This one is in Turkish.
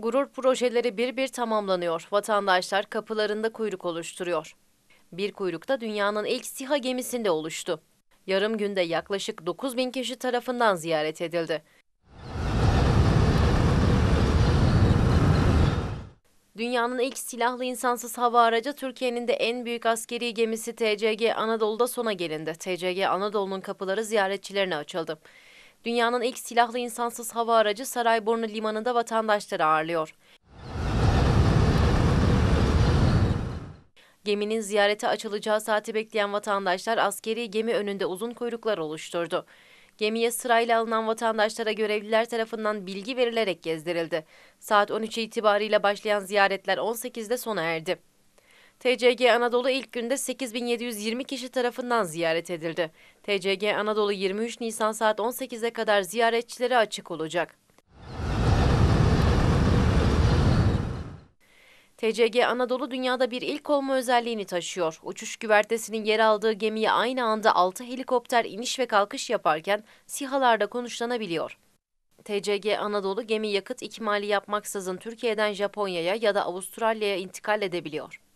Gurur projeleri bir bir tamamlanıyor. Vatandaşlar kapılarında kuyruk oluşturuyor. Bir kuyruk da dünyanın ilk SİHA gemisinde oluştu. Yarım günde yaklaşık 9.000 kişi tarafından ziyaret edildi. Dünyanın ilk silahlı insansız hava aracı Türkiye'nin de en büyük askeri gemisi TCG Anadolu'da sona gelindi. TCG Anadolu'nun kapıları ziyaretçilerine açıldı. Dünyanın ilk silahlı insansız hava aracı Sarayburnu Limanı'nda vatandaşları ağırlıyor. Geminin ziyarete açılacağı saati bekleyen vatandaşlar askeri gemi önünde uzun kuyruklar oluşturdu. Gemiye sırayla alınan vatandaşlara görevliler tarafından bilgi verilerek gezdirildi. Saat 13 itibariyle başlayan ziyaretler 18'de sona erdi. TCG Anadolu ilk günde 8.720 kişi tarafından ziyaret edildi. TCG Anadolu 23 Nisan saat 18'e kadar ziyaretçilere açık olacak. TCG Anadolu dünyada bir ilk olma özelliğini taşıyor. Uçuş güvertesinin yer aldığı gemiye aynı anda 6 helikopter iniş ve kalkış yaparken SİHA'larda konuşlanabiliyor. TCG Anadolu gemi yakıt ikmali yapmaksızın Türkiye'den Japonya'ya ya da Avustralya'ya intikal edebiliyor.